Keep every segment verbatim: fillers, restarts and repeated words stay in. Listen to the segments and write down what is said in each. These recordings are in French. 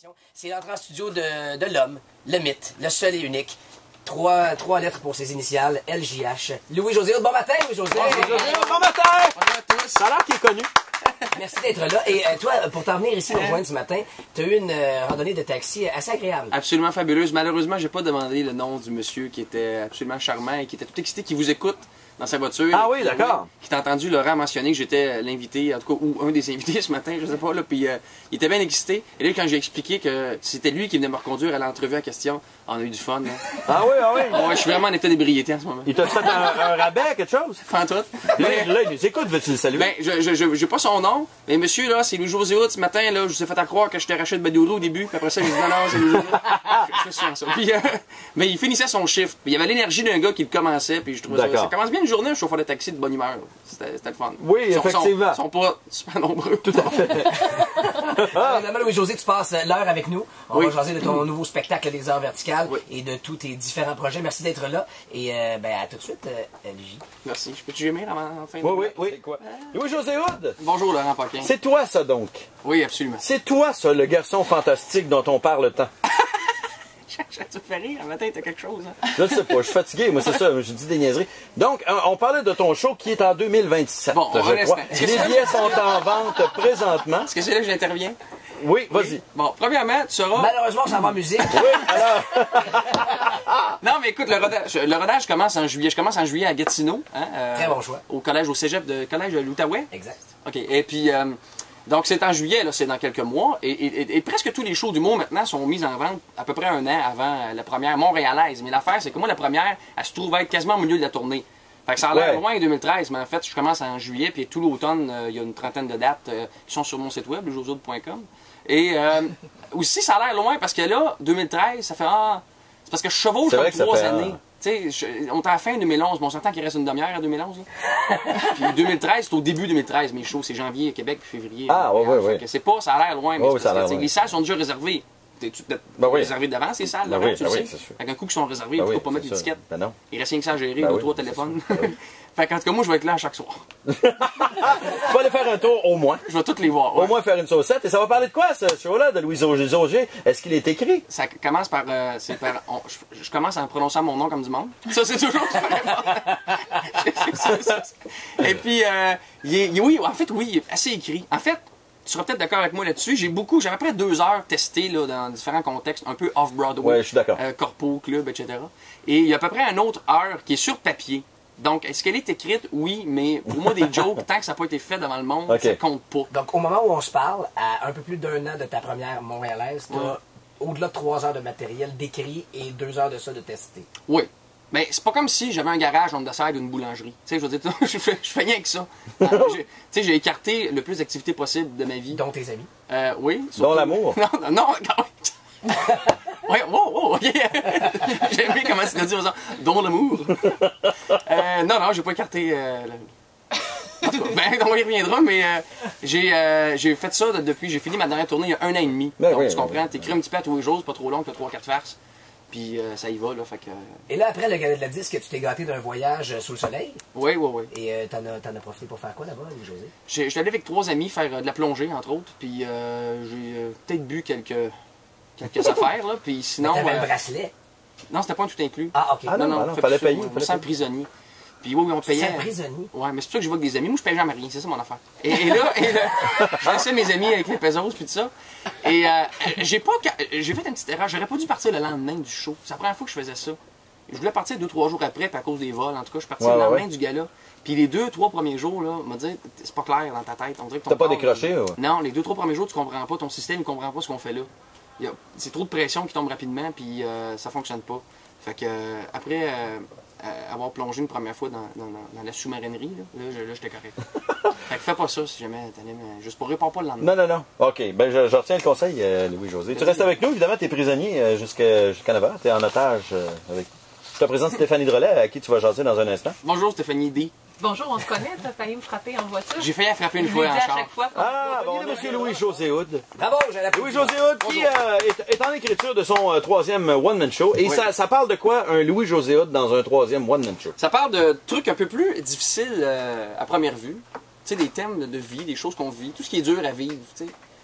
C'est l'entrée en studio de, de l'homme, le mythe, le seul et unique. Trois, trois lettres pour ses initiales, L J H. Louis-José, bon matin, Louis-José! Bonjour, bon matin! Bonjour à tous! Ça a l'air qu'il est connu. Merci d'être là. Et euh, toi, pour t'en venir ici nous rejoindre ce matin, tu as eu une euh, randonnée de taxi assez agréable. Absolument fabuleuse. Malheureusement, j'ai pas demandé le nom du monsieur qui était absolument charmant et qui était tout excité, qui vous écoute dans sa voiture. Ah oui, d'accord. Qui t'a entendu Laurent mentionner que j'étais l'invité, en tout cas, ou un des invités ce matin, je sais pas, là, puis euh, il était bien excité. Et là, quand j'ai expliqué que c'était lui qui venait me reconduire à l'entrevue en question, on a eu du fun, là. Ah oui, ah oui? Ouais, je suis vraiment en état d'ébriété en ce moment. Il t'a fait un, un rabais, quelque chose? Pas tout. Là, là, il nous écoute, veux-tu le saluer? Ben, je, je, je, j'ai pas son nom, mais monsieur, là, c'est Louis-José Hood, ce matin, là, je vous ai fait à croire que j'étais Rachid Badourou au début, puis après ça, j'ai dit non, non, c'est Louis-José. Je suis sûr ça. Puis, euh, mais il finissait son chiffre, puis il y avait l'énergie d'un gars qui le commençait, puis je trouvais ça, ça commence bien une journée, un chauffeur de taxi de bonne humeur. C'était le fun. Oui, ils sont, effectivement. Ils sont, sont pas super nombreux. Tout à fait. Ah. Évidemment, Louis-José, tu passes l'heure avec nous. On oui. va jaser de ton nouveau spectacle des heures verticales oui. et de tous tes différents projets. Merci d'être là. Et euh, ben, à tout de suite, euh, L J. Merci. Je peux-tu gémir avant la fin de Oui, oui, oui. C'est quoi? Louis-José Hood? Bonjour, Laurent Paquin. C'est toi, ça, donc? Oui, absolument. C'est toi, ça, le garçon fantastique dont on parle tant. Ça te fait rire, le matin, t'as quelque chose, hein? Je ne sais pas, je suis fatigué, moi, c'est ça, je dis des niaiseries. Donc, on parlait de ton show qui est en deux mille vingt-sept, bon, je crois. Les billets sont en vente présentement. Est-ce que c'est là que j'interviens? Oui, vas-y. Oui. Bon, premièrement, tu sauras... Malheureusement, on s'en va en musique. Oui, alors... Non, mais écoute, le rodage, le rodage commence en juillet. Je commence en juillet à Gatineau. Hein, euh, Très bon choix. Au collège, au cégep de collège de l'Outaouais. Exact. OK. Et puis, euh, donc c'est en juillet, là, c'est dans quelques mois. Et, et, et presque tous les shows d'humour maintenant sont mis en vente à peu près un an avant la première montréalaise. Mais l'affaire, c'est que moi, la première, elle se trouve être quasiment au milieu de la tournée. Fait que ça a l'air Ouais. loin en deux mille treize, mais en fait, je commence en juillet, puis tout l'automne, euh, il y a une trentaine de dates euh, qui sont sur mon site web, le josaude point com. Et euh, aussi, ça a l'air loin parce que là, deux mille treize, ça fait ah, c'est parce que je chevauche C'est vrai comme que ça trois fait, années. ah. Tu sais, on est à la fin deux mille onze, mais on s'entend qu'il reste une demi-heure à deux mille onze. Là. Puis deux mille treize, c'est au début deux mille treize, mes shows, c'est janvier, Québec, puis février. Ah, oui, oui, oui. C'est pas, ça a l'air loin, mais Oui, c'est oui, ça a parce que, l'air les salles sont déjà réservées. T'es-tu peut-être ben oui. réservé d'avance, ces salles? Ben Laurent, oui, tu ben le oui, sais? c'est sûr. Avec un coup qui sont réservés, Ben il ne oui, faut pas mettre c'est ça. l'étiquette. Ben non. Il reste rien que ça à gérer, Ben deux, oui, trois c'est téléphones. ça. Ben oui. Fait qu'en tout cas, moi, je vais être là à chaque soir. Tu vas aller faire un tour au moins. Je vais toutes les voir. Au ouais. moins faire une saucette. Et ça va parler de quoi, ce show-là, de Louis-José? Est-ce qu'il est écrit? Ça commence par. Euh, c'est par on- je, je commence en prononçant mon nom comme du monde. Ça, c'est toujours super important. Et puis, euh, il est, il est- oui, en fait, oui, il est assez écrit. En fait, tu seras peut-être d'accord avec moi là-dessus. J'ai beaucoup, j'ai à peu près deux heures testé là, dans différents contextes, un peu off-Broadway, Ouais, je suis d'accord. euh, corpo, club, et cetera. Et il y a à peu près une autre heure qui est sur papier. Donc, est-ce qu'elle est écrite? Oui, mais pour moi, des jokes, tant que ça n'a pas été fait devant le monde, Ok. ça compte pas. Donc, au moment où on se parle, à un peu plus d'un an de ta première montréalaise, tu as Ouais. au-delà de trois heures de matériel d'écrit et deux heures de ça de testé. Oui. Mais c'est pas comme si j'avais un garage on the side d'une boulangerie. Tu sais, je veux dire, je fais, je fais rien que ça. Tu sais, j'ai écarté le plus d'activités possible de ma vie. Dont tes amis. Euh, oui. Dont surtout- l'amour. Non, non, non, quand même. Oui, wow, wow, ok. J'ai aimé comment tu l'as dit, ça. Dont l'amour. Euh, non, non, j'ai pas écarté. Euh, le... En tout cas, ben, on y reviendra, mais euh, j'ai euh, j'ai fait ça de- depuis. J'ai fini ma dernière tournée il y a un an et demi. Ben Donc, oui, tu ben comprends, oui. t'écris un petit peu à tous les jours, c'est pas trop long, t'as trois quatre farces. Puis euh, ça y va, là, fait que. Et là, après le gala de la disque, tu t'es gâté d'un voyage euh, sous le soleil. Oui, oui, oui. Et euh, t'en as, t'en as profité pour faire quoi là-bas, Louis-José? J'ai- J'étais allé avec trois amis faire euh, de la plongée, entre autres, puis euh, j'ai euh, peut-être bu quelques, quelques affaires, là, puis sinon... T'avais euh, un bracelet. non, c'était pas un tout inclus. Ah, OK. Ah non, non, on fait fallait plus ça, payer, On fallait se sent payer. prisonnier. Puis oui, oui, on payait... C'est un prisonnier. Ouais, mais c'est pour ça que je vois avec des amis. Moi, je paye jamais rien, c'est ça mon affaire. Et, et là, et là je laissais mes amis avec les pesos, puis tout ça. Et euh, j'ai pas... J'ai fait une petite erreur. J'aurais pas dû partir le lendemain du show. C'est la première fois que je faisais ça. Je voulais partir deux, trois jours après, puis à cause des vols, en tout cas, je suis parti Ouais, le ouais, lendemain ouais. du gala. Puis les deux, trois premiers jours, là, on m'a dit, c'est pas clair dans ta tête. On dirait que ton T'as pas corps, décroché, euh, ou? Non, les deux, trois premiers jours, tu comprends pas, ton système, il comprend pas ce qu'on fait là. Il y a- C'est trop de pression qui tombe rapidement, puis euh, ça fonctionne pas. Fait que, euh, après euh, euh, avoir plongé une première fois dans, dans, dans- dans la sous-marinerie, là, là, je- là, j'étais correct. Fait que fais pas ça si jamais t'animes. Juste pour répondre pas le lendemain. Non, non, non. OK. Ben, je, je retiens le conseil, euh, Louis-José. Tu restes avec nous, évidemment, t'es prisonnier euh, jusqu'à jusqu'à neuf heures. T'es en otage euh, avec... Je te présente Stéphanie Drolet, à qui tu vas jaser dans un instant. Bonjour Stéphanie D. Bonjour, on se connaît, t'as failli me frapper en voiture. J'ai failli la frapper une Je fois lui en dis à char. chaque fois. Ah, bon, on a M. Louis-José Hood. Bravo, j'ai la Louis-José Hood qui euh, est, est en écriture de son euh, troisième one-man show. Et Oui. ça, ça parle de quoi, un Louis-José Hood dans un troisième one-man show? Ça parle de trucs un peu plus difficiles euh, à première vue. Tu sais, des thèmes de, de vie, des choses qu'on vit, tout ce qui est dur à vivre, tu sais.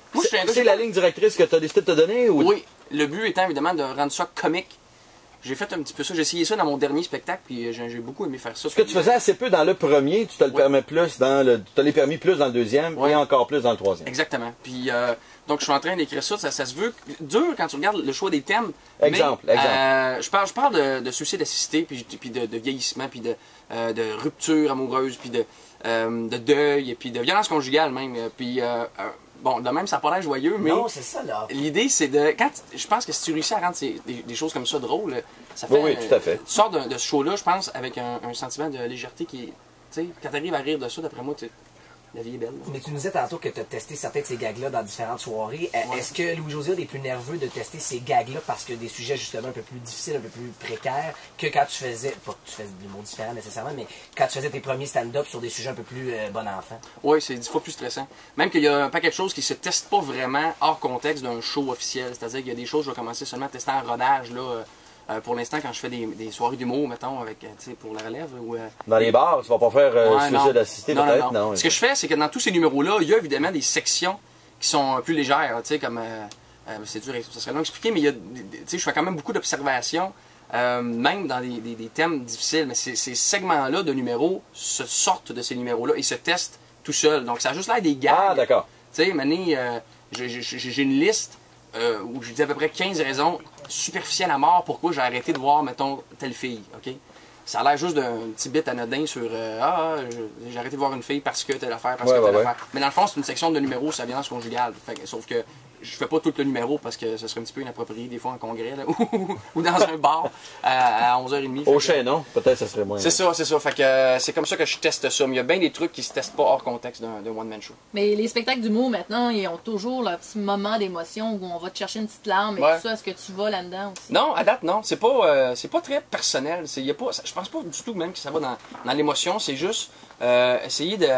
Moi, je suis un gars C'est qui- la ligne directrice que tu as décidé de te donner? Ou... Oui, le but étant évidemment de rendre ça comique. J'ai fait un petit peu ça, j'ai essayé ça dans mon dernier spectacle, puis j'ai j'ai beaucoup aimé faire ça. Ce que tu faisais assez peu dans le premier, tu te le Oui. permets plus dans le. Tu te l'as permis plus dans le deuxième Oui. et encore plus dans le troisième. Exactement. Puis, euh, donc, je suis en train d'écrire ça. Ça, ça se veut dur quand tu regardes le choix des thèmes. Exemple, mais, exemple. euh, je parle, je parle de, de suicide assisté, puis, puis de, de vieillissement, puis de, euh, de rupture amoureuse, puis de, euh, de deuil, et puis de violence conjugale même. Puis, euh, euh, bon, de même, ça n'a pas l'air joyeux, mais Non, c'est ça, là. l'idée, c'est de. Quand tu- je pense que si tu réussis à rendre ces- des, des choses comme ça drôles, ça fait. Oui, oui, tout à fait. Tu sors de, de ce show-là, je pense, avec un, un sentiment de légèreté qui est. Tu sais, quand tu arrives à rire de ça, d'après moi, tu- la vie est belle. Mais tu nous disais tantôt que tu as testé certains de ces gags-là dans différentes soirées. Euh, Ouais. Est-ce que Louis-José est plus nerveux de tester ces gags-là parce que des sujets justement un peu plus difficiles, un peu plus précaires, que quand tu faisais, pas que tu faisais de l'humour différent nécessairement, mais quand tu faisais tes premiers stand-up sur des sujets un peu plus euh, bon enfant? Oui, c'est dix fois plus stressant. Même qu'il y a un paquet de choses qui se testent pas vraiment hors contexte d'un show officiel. C'est-à-dire qu'il y a des choses que je vais commencer seulement à tester en rodage, là, euh, euh, pour l'instant, quand je fais des, des soirées d'humour, mettons, avec, euh, tu sais, pour la relève. Ou, euh, Dans les bars, tu vas pas faire euh, Ouais, suicide non. assisté Non, peut-être? non, non. Ce que je fais, c'est que dans tous ces numéros-là, il y a évidemment des sections qui sont plus légères, tu sais, comme... euh, euh, c'est dur, ça serait long à expliquer, mais il y a, des- des- tu sais, je fais quand même beaucoup d'observations, euh, même dans des, des- des thèmes difficiles, mais ces, ces segments-là de numéros se sortent de ces numéros-là et se testent tout seuls. Donc, ça a juste l'air des gags. Ah, d'accord. Tu sais, Mané, euh, j'ai j'ai- j'ai une liste euh, où je dis à peu près quinze raisons superficielles à mort pourquoi j'ai arrêté de voir, mettons, telle fille, OK? Ça a l'air juste d'un petit bit anodin sur euh, Ah, je- j'ai arrêté de voir une fille parce que telle affaire, parce Ouais, que ouais, telle ouais. affaire. Mais dans le fond, c'est une section de numéros sur la violence conjugale. Fait que- sauf que je fais pas tout le numéro parce que ce serait un petit peu inapproprié des fois en congrès là, ou, ou dans un bar à, à onze heures trente. Fait Au que- chaînon, peut-être ça serait moins. C'est ça, c'est ça. Fait que euh, c'est comme ça que je teste ça. Mais il y a bien des trucs qui se testent pas hors contexte d'un d'un one-man show. Mais les spectacles d'humour, maintenant, ils ont toujours leur petit moment d'émotion où on va te chercher une petite larme et Ouais. tout ça. Est-ce que tu vas là-dedans aussi? Non, à date, non. C'est pas, euh, c'est pas très personnel. C'est, y a pas, je pense pas du tout même que ça va dans, dans l'émotion. C'est juste euh, essayer de,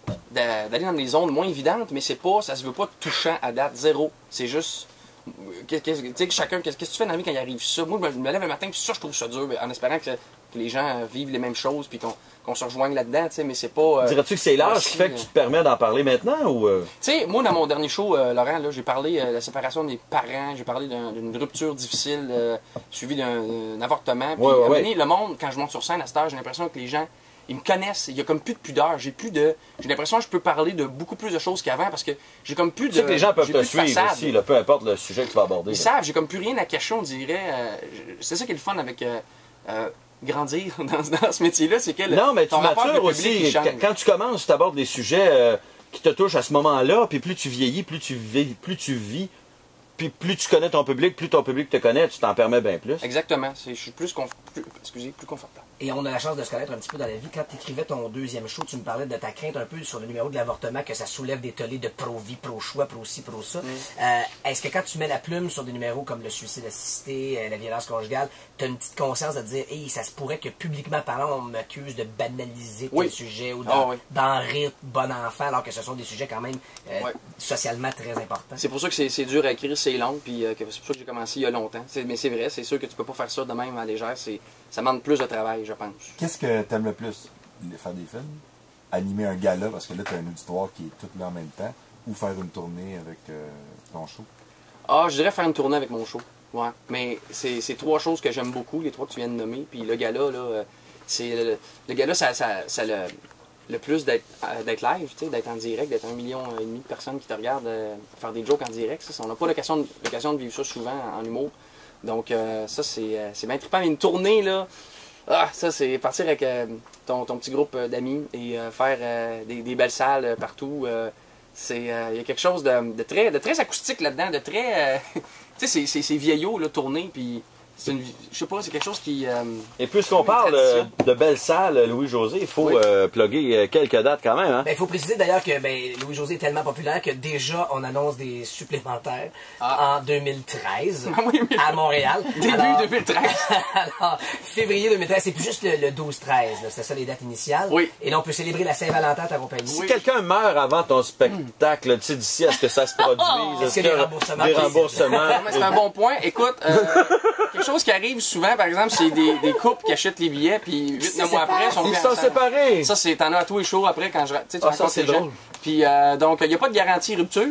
de- d'aller dans des zones moins évidentes, mais c'est pas, ça se veut pas touchant à date. Zéro. C'est juste... qu'est-ce que- Tu sais, que chacun, qu'est-ce que tu fais dans la vie quand il arrive ça? Moi, je me lève le matin, puis ça, je trouve ça dur, en espérant que, que les gens vivent les mêmes choses, puis qu'on, qu'on se rejoigne là-dedans, tu sais, mais c'est pas... euh, Dirais-tu que c'est l'âge aussi, qui fait que euh, tu te permets d'en parler maintenant ou. euh, Tu sais, moi, dans mon dernier show, euh, Laurent, là, j'ai parlé euh, de la séparation des parents, j'ai parlé d'un- d'une rupture difficile euh, suivie d'un, d'un avortement. Puis, Ouais, ouais, à un moment ouais. donné, le monde, quand je monte sur scène à cette heure, j'ai l'impression que les gens, ils me connaissent. Il y a comme plus de pudeur. J'ai plus de. J'ai l'impression que je peux parler de beaucoup plus de choses qu'avant parce que j'ai comme plus de. Tu sais que les gens peuvent j'ai te plus de suivre façade. aussi, là, peu importe le sujet que tu vas aborder. Ils là. savent, j'ai comme plus rien à cacher, on dirait. euh, je- c'est ça qui est le fun avec euh, euh, grandir dans, dans ce métier-là, c'est que le, Non, mais tu ton rapport avec matures le public, aussi. il change. Quand, quand tu commences, tu abordes des sujets euh, qui te touchent à ce moment-là, puis plus tu vieillis, plus tu vis, plus tu vis, puis plus tu connais ton public, plus ton public te connaît, tu t'en permets bien plus. Exactement. C'est- Je suis plus, conf- plus, excusez, plus confortable. Et on a la chance de se connaître un petit peu dans la vie. Quand tu écrivais ton deuxième show, tu me parlais de ta crainte un peu sur le numéro de l'avortement, que ça soulève des tollés de pro-vie, pro-choix, pro-ci, pro-ça. Euh, Est-ce que quand tu mets la plume sur des numéros comme le suicide assisté, euh, la violence conjugale, tu as une petite conscience de te dire, hey, ça se pourrait que publiquement parlant, on m'accuse de banaliser tel Oui. sujet ou Ah d'en oui. d'en rire bon enfant, alors que ce sont des sujets quand même euh, Ouais. socialement très importants. C'est pour ça que c'est c'est dur à écrire, c'est long, puis euh, que c'est pour ça que j'ai commencé il y a longtemps. C'est- Mais c'est vrai, c'est sûr que tu peux pas faire ça de même à légère, c'est- ça demande plus de travail, je pense. Qu'est-ce que t'aimes le plus? Faire des films? Animer un gala, parce que là, t'as un auditoire qui est tout là en même temps, ou faire une tournée avec euh, ton show? Ah, je dirais faire une tournée avec mon show. Ouais. Mais c'est c'est trois choses que j'aime beaucoup, les trois que tu viens de nommer. Puis le gala, là, euh, c'est. Le, le gala, ça, ça, ça le, le plus d'être euh, d'être live, tu sais, d'être en direct, d'être un million et demi de personnes qui te regardent euh, faire des jokes en direct. Ça, on n'a pas l'occasion de, l'occasion de vivre ça souvent en, en humour. Donc, euh, ça, c'est euh, c'est bien trippant. Mais une tournée, là. Ah, ça, c'est partir avec euh, ton, ton petit groupe euh, d'amis et euh, faire euh, des, des belles salles euh, partout. euh, c'est, euh, il y a quelque chose de, de très, de très acoustique là-dedans, de très... euh, tu sais, c'est- c'est c'est vieillot, là, tourné, puis c'est une... Je sais pas, c'est quelque chose qui... euh, Et puisqu'on parle euh, de belles salles, Louis-José, il faut Oui. euh, plugger euh, quelques dates quand même. Hein? Ben, il faut préciser d'ailleurs que ben, Louis-José est tellement populaire que déjà on annonce des supplémentaires Ah. en deux mille treize Ah oui, mais- à Montréal. Début Alors- deux mille treize. Alors, février deux mille treize, c'est plus juste le, le douze treize, là, c'est ça les dates initiales. Oui. Et là on peut célébrer la Saint-Valentin à ta compagnie. Si quelqu'un meurt avant ton spectacle, tu sais, d'ici à ce que ça se produise, Est-ce que les remboursements des possibles? remboursements. Mais c'est un bon point. Écoute, euh, quelque chose qui arrive souvent, par exemple, c'est des, des couples qui achètent les billets, puis huit neuf mois après, ils sont Ils plus sont ensemble. séparés. Ça, c'est, t'en as à tous les shows après quand je, tu sais, tu Ah, ça, rencontres c'est les gens. drôle. Puis, euh, donc, il n'y a pas de garantie rupture,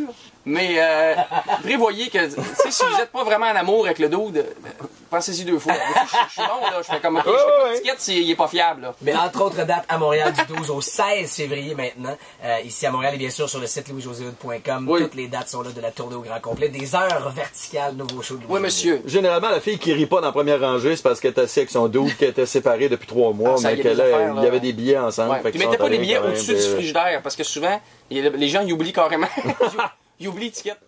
Mais euh, prévoyez que, tu sais, si vous n'êtes pas vraiment en amour avec le dude, pensez-y deux fois. Moi, je, je suis bon, là. Je fais comme, OK, je fais pas de ticket s'il est pas fiable, là. Mais entre autres dates à Montréal du douze au seize février maintenant. Euh, ici à Montréal et bien sûr sur le site louis josé hood point com. Oui. Toutes les dates sont là de la tournée au grand complet. Des heures verticales, nouveau show de Louis Oui, monsieur. Généralement, la fille qui rit pas dans la première rangée, c'est parce qu'elle était assise avec son dude qui était séparé depuis trois mois, Ah, ça, mais y a que des là, affaires, il y là. avait des billets ensemble. Ouais. fait Puis qu'ils mettez sont pas les allés billets quand même au-dessus de- du frigidaire, parce que souvent, les gens, ils oublient carrément. Ils oublient l'étiquette.